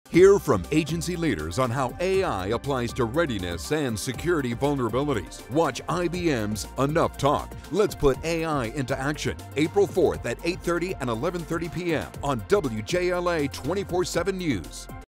Hear from agency leaders on how AI applies to readiness and security vulnerabilities. Watch IBM's Enough Talk. Let's put AI into action. April 4th at 8:30 and 11:30 p.m. on WJLA 24/7 News.